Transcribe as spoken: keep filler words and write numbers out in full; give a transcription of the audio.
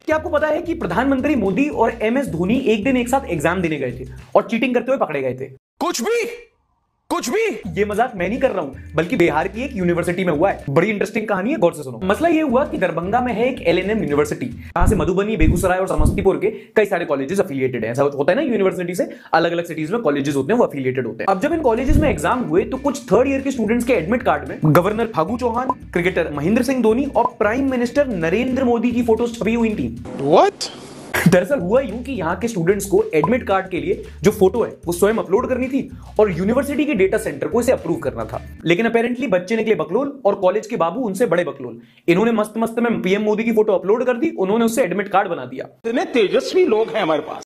क्या आपको पता है कि प्रधानमंत्री मोदी और एम एस धोनी एक दिन एक साथ एग्जाम देने गए थे और चीटिंग करते हुए पकड़े गए थे? कुछ भी कुछ भी ये मजाक मैं नहीं कर रहा हूं, बल्कि बिहार की एक यूनिवर्सिटी में हुआ है। बड़ी इंटरेस्टिंग कहानी है, गौर से सुनो। मसला ये हुआ कि दरभंगा में है एक एल एन एम यूनिवर्सिटी, जहां से मधुबनी, बेगूसराय और समस्तीपुर के कई सारे कॉलेजेस अफिलिएटेड हैं। ऐसा होता है ना, यूनिवर्सिटी से अलग अलग सिटीज में कॉलेजेस होते हैं, वो अफिलिएटेड होते हैं। अब जब इन कॉलेजेस में एग्जाम हुए तो कुछ थर्ड ईयर के स्टूडेंट्स के एडमिट कार्ड में गवर्नर फागू चौहान, क्रिकेटर महेंद्र सिंह धोनी और प्राइम मिनिस्टर नरेंद्र मोदी की फोटोज छपी हुई थी। व्हाट? दरअसल हुआ यूं कि यहाँ के स्टूडेंट्स को एडमिट कार्ड के लिए जो फोटो है वो स्वयं अपलोड करनी थी और यूनिवर्सिटी के डेटा सेंटर को इसे अप्रूव करना था। लेकिन अपेरेंटली बच्चे निकले बकलोल और कॉलेज के बाबू उनसे बड़े बकलोल। इन्होंने मस्त मस्त में पीएम मोदी की फोटो अपलोड कर दी, उन्होंने उससे एडमिट कार्ड बना दिया। इतने तेजस्वी लोग हैं हमारे पास।